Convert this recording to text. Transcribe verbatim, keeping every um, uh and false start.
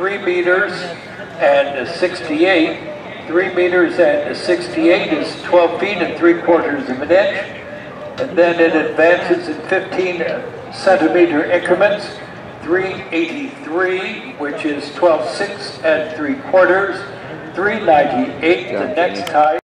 three meters and sixty-eight. Three meters and sixty-eight is twelve feet and three quarters of an inch. And then it advances in fifteen centimeter increments. three eighty-three, which is twelve six and three quarters. three ninety-eight, the next height.